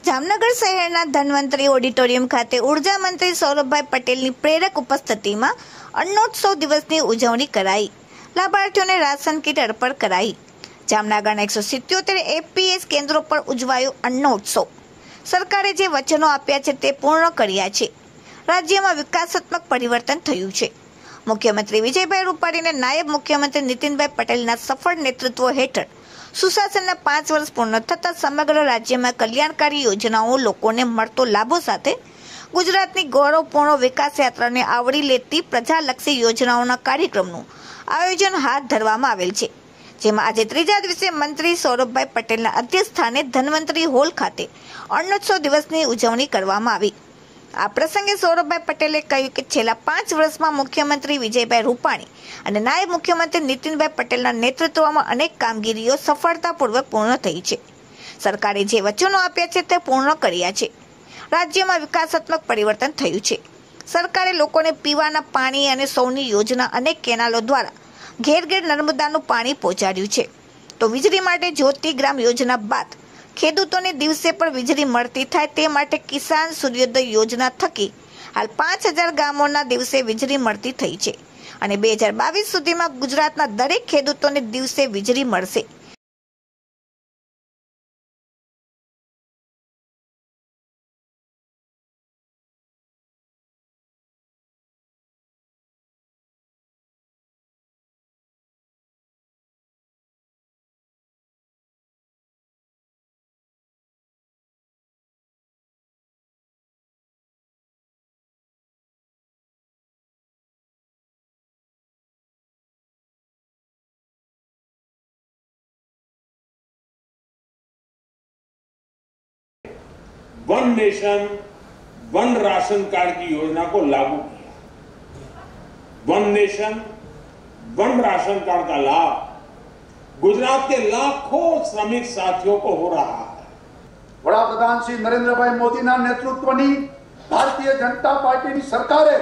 જામનગર શહેરના ધન્વંતરી ઓડિટોરિયમ ખાતે ઉર્જા મંત્રી સૌરભભાઈ પટેલની પ્રેરક ઉપસ્થિતિમાં અન્નોત્સવ દિવસની ઉજવણી કરાઈ. લાભાર્થીઓને રાશન કીટ અર્પણ કરાઈ. જામનગરના 177 એફપીએસ કેન્દ્રો પર ઉજવાયો અન્નોત્સવ. સરકારે જે વચનો આપ્યા છે તે પૂર્ણ કર્યા છે. રાજ્યમાં વિકાસાત્મક પરિવર્તન થયું છે. મુખ્યમંત્રી વિજયભાઈ રૂપાણીને નાયબ મુખ્યમંત્રી નીતિનભાઈ પટેલના સફળ નેતૃત્વ હેઠળ સુશાસનના 5 વર્ષ પૂર્ણ થતા સમગ્ર રાજ્યમાં કલ્યાણકારી યોજનાઓ લોકોને મળતો લાભો સાથે ગુજરાતની ગૌરવપૂર્ણ વિકાસ યાત્રાને આવરી લેતી પ્રજાલક્ષી યોજનાઓના કાર્યક્રમનું આયોજન હાથ ધરવામાં આવેલ છે. જેમાં આજે ત્રીજા દિવસે મંત્રી સૌરભભાઈ પટેલના અધ્યક્ષસ્થાને ધન્વંતરી હોલ ખાતે અન્નોત્સવ દિવસની ઉજવણી કરવામાં આવી. આ પ્રસંગે સૌરભભાઈ પટેલે કહ્યું કે છેલ્લા 5 વર્ષમાં મુખ્યમંત્રી વિજયભાઈ રૂપાણી અને નાયબ મુખ્યમંત્રી નીતિનભાઈ પટેલના નેતૃત્વમાં અનેક કામગીરીઓ સફળતાપૂર્વક પૂર્ણ થઈ છે. સરકારે જે વચનો આપ્યા છે તે પૂર્ણ કર્યા છે. રાજ્યમાં વિકાસાત્મક પરિવર્તન થયું છે. સરકારે લોકોને પીવાના પાણી અને સૌની યોજના અનેક કેનાલો દ્વારા ઘેર ઘેર નર્મદાનું પાણી પહોંચાડ્યું છે. તો વીજળી માટે જ્યોતિગ્રામ યોજના બાદ ખેડૂતોને દિવસે પણ વીજળી મળતી થાય તે માટે કિસાન સૂર્યોદય યોજના થકી હાલ 5000 ગામોના દિવસે વીજળી મળતી થઈ છે અને 2022 સુધીમાં ગુજરાતના દરેક ખેડૂતોને દિવસે વીજળી મળશે. One nation one ration card की योजना को लागू किया. One nation one ration card का लाभ गुजरात के लाखों श्रमिक साथियों को हो रहा है. वडाप्रधान श्री नरेंद्रभाई मोदीના નેતૃત્વની ભારતીય જનતા પાર્ટીની સરકારે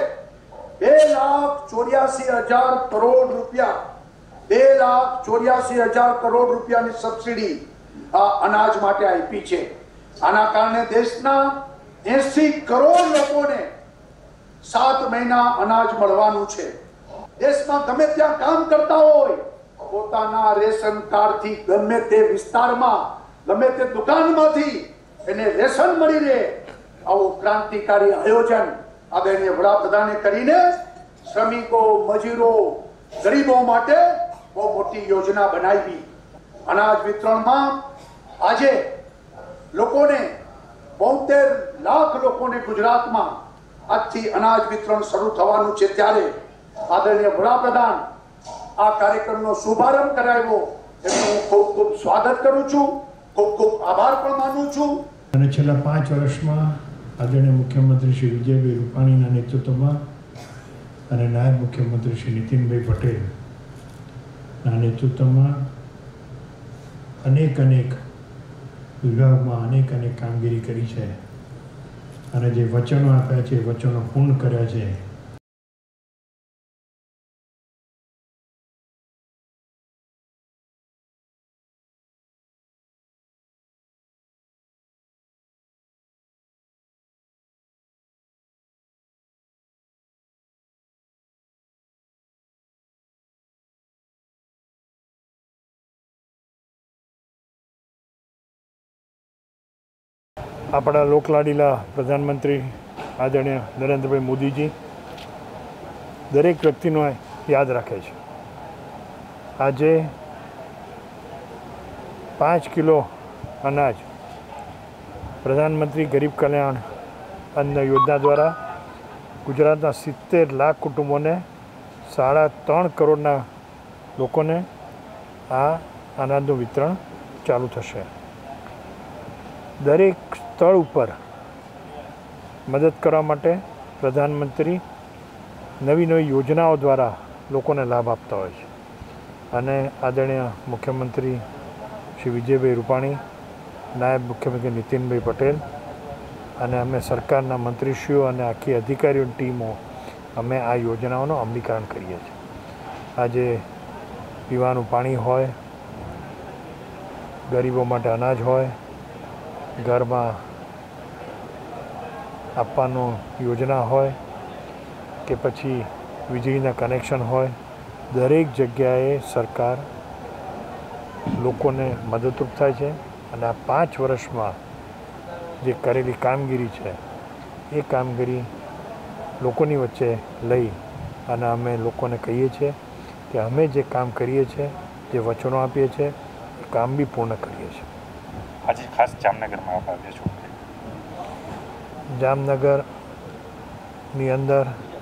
2,84,000 કરોડ રૂપિયા 2,84,000 કરોડ રૂપિયાની સબસિડી આ અનાજ માટે આપી છે. આના કારણે દેશના 80 કરોડ લોકોને 7 મહિના અનાજ મળવાનું છે. દેશમાં ગમે ત્યાં કામ કરતા હોય પોતાના રેશન કાર્ડથી ગમે તે વિસ્તારમાં ગમે તે દુકાનમાંથી એને રેશન મળી રહે આવું ક્રાંતિકારી આયોજન આદરણીય વડાપ્રધાને કરીને શ્રમિકો, મજૂરો, ગરીબો માટે બહુ મોટી યોજના બનાવી. અનાજ વિતરણમાં આજે લોકોને 72 લાખ લોકોને ગુજરાતમાં આજથી અનાજ વિતરણ શરૂ થવાનું છે. ત્યારે આદરણીય વડાપ્રધાન આ કાર્યક્રમનો શુભારંભ કરાવ્યો એનું હું ખૂબ ખૂબ સ્વાગત કરું છું, ખૂબ ખૂબ આભાર પણ માનું છું. અને છેલ્લા 5 વર્ષમાં આદરણીય મુખ્યમંત્રી શ્રી વિજયભાઈ રૂપાણીના નેતૃત્વમાં અને નાયબ મુખ્યમંત્રી શ્રી નીતિનભાઈ પટેલના નેતૃત્વમાં અનેક વિભાગમાં અનેક કામગીરી કરી છે અને જે વચનો આપ્યા છે એ વચનો પૂર્ણ કર્યા છે. આપણા લોકલાડીલા પ્રધાનમંત્રી આદરણીય નરેન્દ્રભાઈ મોદીજી દરેક વ્યક્તિનો યાદ રાખે છે. આજે 5 કિલો અનાજ પ્રધાનમંત્રી ગરીબ કલ્યાણ અન્ન યોજના દ્વારા ગુજરાતના 70 લાખ કુટુંબોને 3.5 કરોડના લોકોને આ અનાજનું વિતરણ ચાલુ થશે. દરેક સ્થળ ઉપર મદદ કરવા માટે પ્રધાનમંત્રી નવી યોજનાઓ દ્વારા લોકોને લાભ આપતા હોય છે અને આદરણીય મુખ્યમંત્રી શ્રી વિજયભાઈ રૂપાણી, નાયબ મુખ્યમંત્રી નીતિનભાઈ પટેલ અને અમે સરકારના મંત્રીશ્રીઓ અને આખી અધિકારીઓની ટીમો અમે આ યોજનાઓનું અમલીકરણ કરીએ છીએ. આજે પીવાનું પાણી હોય, ગરીબો માટે અનાજ હોય, ઘરમાં આપવાનો યોજના હોય કે પછી વીજળીના કનેક્શન હોય, દરેક જગ્યાએ સરકાર લોકોને મદદરૂપ થાય છે. અને આ 5 વર્ષમાં જે કરેલી કામગીરી છે એ કામગીરી લોકોની વચ્ચે લઈ અને અમે લોકોને કહીએ છીએ કે અમે જે કામ કરીએ છીએ, જે વચનો આપીએ છીએ, એ કામ બી પૂર્ણ કરીએ છીએ. આજે ખાસ જામનગરમાં આવ્યા છો. જામનગરની અંદર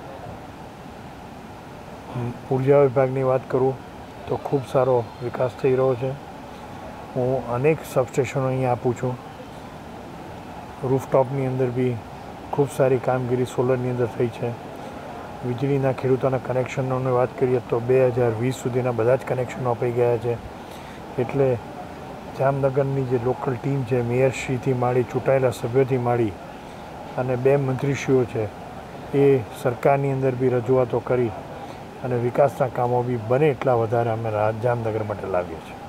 ઉર્જા વિભાગની વાત કરું તો ખૂબ સારો વિકાસ થઈ રહ્યો છે. હું અનેક સબસ્ટેશનો અહીંયા આપું છું. રૂફટોપની અંદર બી ખૂબ સારી કામગીરી સોલરની અંદર થઈ છે. વીજળીના ખેડૂતોના કનેક્શનોની વાત કરીએ તો 2020 સુધીના બધા જ કનેક્શનો અપાઈ ગયા છે. એટલે જામનગરની જે લોકલ ટીમ છે, મેયરશ્રીથી માંડી, ચૂંટાયેલા સભ્યોથી માંડી અને 2 મંત્રીશ્રીઓ છે, એ સરકારની અંદર બી રજૂઆતો કરી અને વિકાસના કામો બી બને એટલા વધારે અમે જામનગર માટે લાવીએ છીએ.